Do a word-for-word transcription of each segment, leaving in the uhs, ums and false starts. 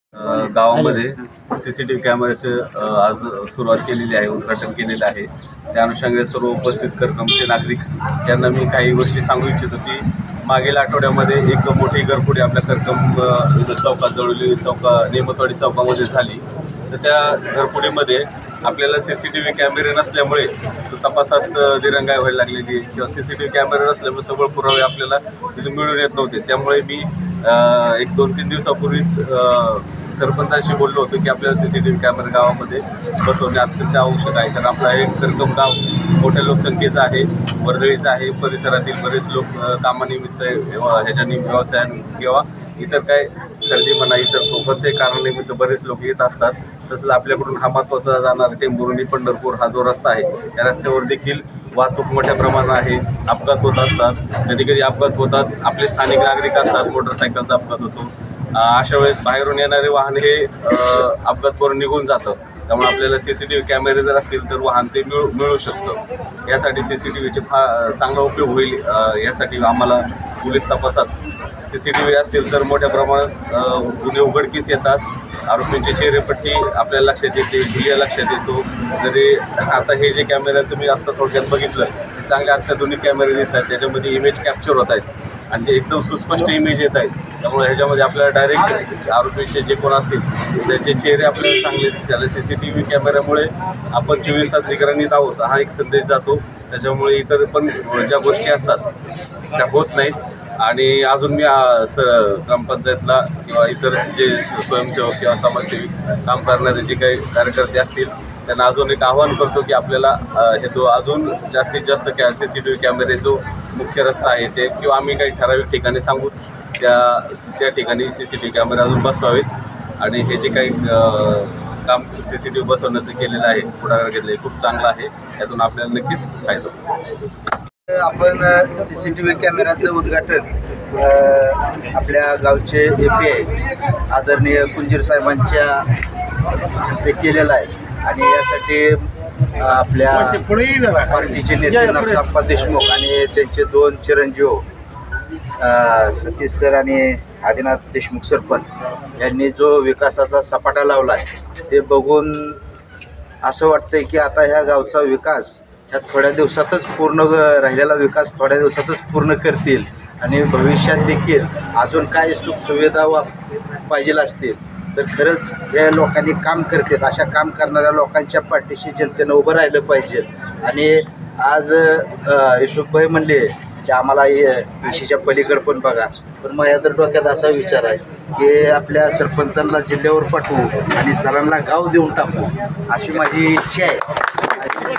गावामध्ये C C T V कॅमेऱ्याचे आज सुरुवात केलेली आहे, उद्घाटन केलेलं आहे। त्या अनुषंगाने सर्व उपस्थित करकमचे नागरिक यांना मी काही गोष्टी सांगू इच्छितो की मागील आठवड्यामध्ये एक मोठी घरफोडी आपल्या करकम चौकात जवळली चौका नेमतवाडी चौकामध्ये झाली। तर त्या घरफोडीमध्ये आपल्याला सी सी टी व्ही कॅमेरे नसल्यामुळे तपासात दिरंगाई व्हायला लागलेली किंवा सी सी टी व्ही कॅमेरे नसल्यामुळे सगळे पुरावे आपल्याला तिथे मिळून येत नव्हते। त्यामुळे मी एक दोन तीन दिवसापूर्वीच सरपंचाशी बोललो होतो की आपल्याला C C T V camera गावामध्ये बसवणे अत्यंत आवश्यक आहे, कारण आपला हे करकम गाव मोठ्या लोकसंख्येचं आहे, वर्दळीचं आहे। परिसरातील बरेच लोक कामानिमित्त ह्याच्यानी व्यवसाय किंवा इतर काय खरेदी म्हणा इतर कोणत्याही कारणानिमित्त बरेच लोक येत असतात। तसंच आपल्याकडून हा महत्त्वाचा जाणारा टेंभुर्णी पंढरपूर हा जो रस्ता आहे त्या रस्त्यावर देखील वाहतूक मोठ्या प्रमाणात आहे, अपघात होत असतात। कधी कधी अपघात होतात, आपले स्थानिक नागरिक असतात, मोटरसायकलचा अपघात होतो। अशा वेळेस बाहेरून येणारे वाहन हे अपघात करून निघून जातं। त्यामुळे आपल्याला सी सी टी व्ही कॅमेरे जर असतील तर वाहन ते मिळू मिळू शकतं। यासाठी सी सी टी व्हीचे फार चांगला उपयोग होईल। यासाठी आम्हाला पोलीस तपासात सी सी टी व्ही असतील तर मोठ्या प्रमाणात गुन्हे उघडकीस येतात, आरोपींची चेहरेपट्टी आपल्याला लक्षात येते, हुलिया लक्षात येतो। जरी आता हे जे कॅमेऱ्याचं मी आत्ता थोडक्यात बघितलं, चांगले अत्याधुनिक कॅमेरे दिसत आहेत, त्याच्यामध्ये इमेज कॅप्चर होत आहेत आणि ते एकदम सुस्पष्ट इमेज येत आहेत। त्यामुळे ह्याच्यामध्ये आपल्याला डायरेक्ट आरोपीचे जे कोण असतील त्यांचे चेहरे आपल्याला चांगले दिसतात। सी सी टी व्ही कॅमेऱ्यामुळे आपण चोवीस तास निगराणीत आहोत हा एक संदेश जातो। त्याच्यामुळे इतर पण ज्या गोष्टी असतात त्या होत नाहीत। आणि अजून मी स ग्रामपंचायतला किंवा इतर जे स्वयंसेवक किंवा समाजसेवी काम करणारे जे काही कार्यकर्ते असतील त्यांना अजून एक आवाहन करतो की आपल्याला हे जो अजून जास्तीत जास्त कॅ सी सी टी व्ही कॅमेरे जो मुख्य रस्ता आहे ते किंवा आम्ही काही ठराविक ठिकाणी सांगू त्या त्या ठिकाणी सी सी टी व्ही कॅमेरे अजून बसवावेत। आणि हे जे काही काम सी सी टी व्ही बसवण्याचं केलेलं आहे, पुढाकार घेतलं आहे, खूप चांगलं आहे। यातून आपल्याला नक्कीच फायदा होईल। आपण सी सी टी व्ही कॅमेराचं उद्घाटन आपल्या गावचे ए पी आय आदरणीय कुंजीर साहेबांच्या हस्ते केलेलं आहे आणि यासाठी आपल्या पार्टीचे नेते नरसाप्पा देशमुख आणि त्यांचे दोन चिरंजीव सतीश सर आणि आदिनाथ देशमुख सरपंच यांनी जो विकासाचा सपाटा लावला आहे ते बघून असं वाटतंय की आता ह्या गावचा विकास ह्या थोड्या दिवसातच पूर्ण राहिलेला विकास थोड्या दिवसातच पूर्ण करतील आणि भविष्यात देखील अजून काय सुखसुविधा वा पाहिजे असतील तर खरंच या लोकांनी काम करतात। अशा काम करणाऱ्या लोकांच्या पाठीशी जनतेनं उभं राहिलं पाहिजे। आणि आज यशोकभाई म्हणले की आम्हाला येशीच्या पलीकडं पण बघा, पण माझ्या तर डोक्यात असा विचार आहे की आपल्या सरपंचांना जिल्ह्यावर पाठवू आणि सरांना गाव देऊन टाकू अशी माझी इच्छा आहे।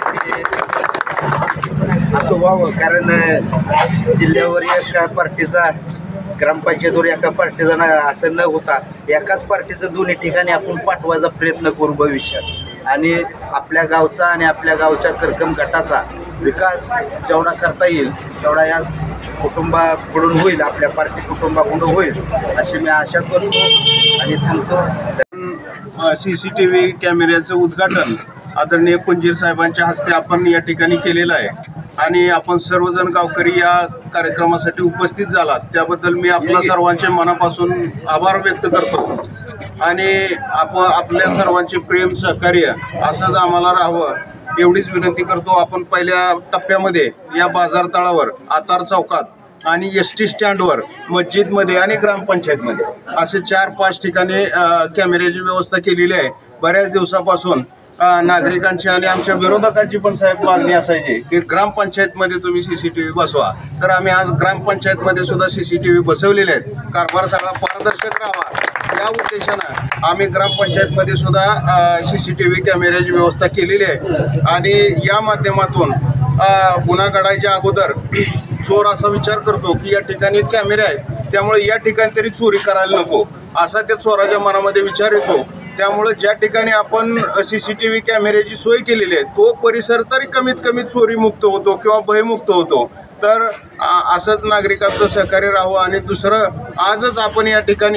असं व्हावं, कारण जिल्ह्यावर एका पार्टीचा ग्रामपंचायतीवर एका पार्टीचा ना असं न होता एकाच पार्टीचं दोन्ही ठिकाणी आपण पाठवायचा प्रयत्न करू भविष्यात। आणि आपल्या गावचा आणि आपल्या गावच्या करकम गटाचा विकास जेवढा करता येईल तेवढा या कुटुंबाकडून होईल, आपल्या पार्टी कुटुंबाकडून होईल अशी मी आशा करतो आणि थांबतो। सी सी टी व्ही कॅमेऱ्याचं उद्घाटन आदरणीय कुंजीर साहेबांच्या हस्ते आपण या ठिकाणी केलेलं आहे आणि आपण सर्वजण गावकरी या कार्यक्रमासाठी उपस्थित झालात त्याबद्दल मी आपल्या सर्वांचे मनापासून आभार व्यक्त करतो। आणि आपण आपल्या सर्वांचे प्रेम सहकार्य असंच आम्हाला राहावं एवढीच विनंती करतो। आपण पहिल्या टप्प्यामध्ये या बाजार तळावर, आतार चौकात आणि एस टी स्टँडवर, मस्जिदमध्ये आणि ग्रामपंचायतमध्ये असे चार पाच ठिकाणी कॅमेऱ्याची व्यवस्था केलेली आहे। बऱ्याच दिवसापासून नागरिकांची आणि आमच्या विरोधकांची पण साहेब मागणी असायची की ग्रामपंचायतमध्ये तुम्ही सी सी टी व्ही बसवा, तर आम्ही आज ग्रामपंचायतमध्ये सुद्धा सी सी टी व्ही बसवलेले आहेत। कारभार सगळा पारदर्शक राहावा या उद्देशानं आम्ही ग्रामपंचायतमध्ये सुद्धा सी सी टी व्ही कॅमेऱ्याची व्यवस्था केलेली आहे। आणि या माध्यमातून गुन्हा घडायच्या अगोदर चोर असा विचार करतो की या ठिकाणी कॅमेरे आहेत त्यामुळे या ठिकाणी तरी चोरी करायला नको असा त्या चोराच्या मनामध्ये विचार येतो। त्यामुळे ज्या ठिकाणी आपण सी सी टी व्ही कॅमेऱ्याची सोय केलेली आहे तो परिसर तरी कमीत कमी चोरीमुक्त होतो किंवा भयमुक्त होतो। तर असंच नागरिकांचं सहकार्य राहावं। आणि दुसरं, आजच आपण या ठिकाणी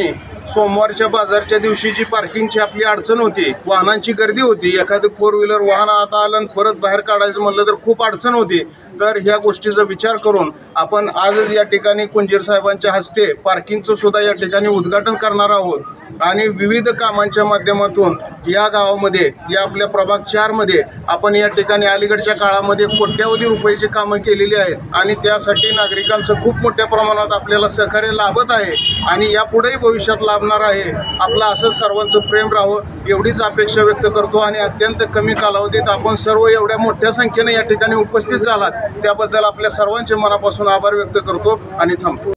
सोमवारच्या बाजारच्या दिवशी जी पार्किंगची आपली अडचण होती, वाहनांची गर्दी होती, एखादं फोर व्हीलर वाहन आता आलं आणि परत बाहेर काढायचं म्हणलं तर खूप अडचण होती. तर ह्या गोष्टीचा विचार करून आपण आजच या ठिकाणी कुंजीर साहेबांच्या हस्ते पार्किंगचं सुद्धा या ठिकाणी उद्घाटन करणार आहोत. आणि विविध कामांच्या माध्यमातून या गावामध्ये, या आपल्या प्रभाग चारमध्ये आपण या ठिकाणी अलीकडच्या काळामध्ये कोट्यावधी रुपयाची कामं केलेली आहेत आणि त्यासाठी नागरिकांचं खूप मोठ्या प्रमाणात आपल्याला सहकार्य लाभत आहे आणि यापुढेही भविष्यात लाभणार आहे. आपलं असंच सर्वांचं प्रेम राहावं एवढीच अपेक्षा व्यक्त करतो आणि अत्यंत कमी कालावधीत आपण सर्व एवढ्या मोठ्या संख्येने या ठिकाणी उपस्थित झालात त्याबद्दल आपल्या सर्वांचे मनापासून आभार व्यक्त करतो आणि थांबतो.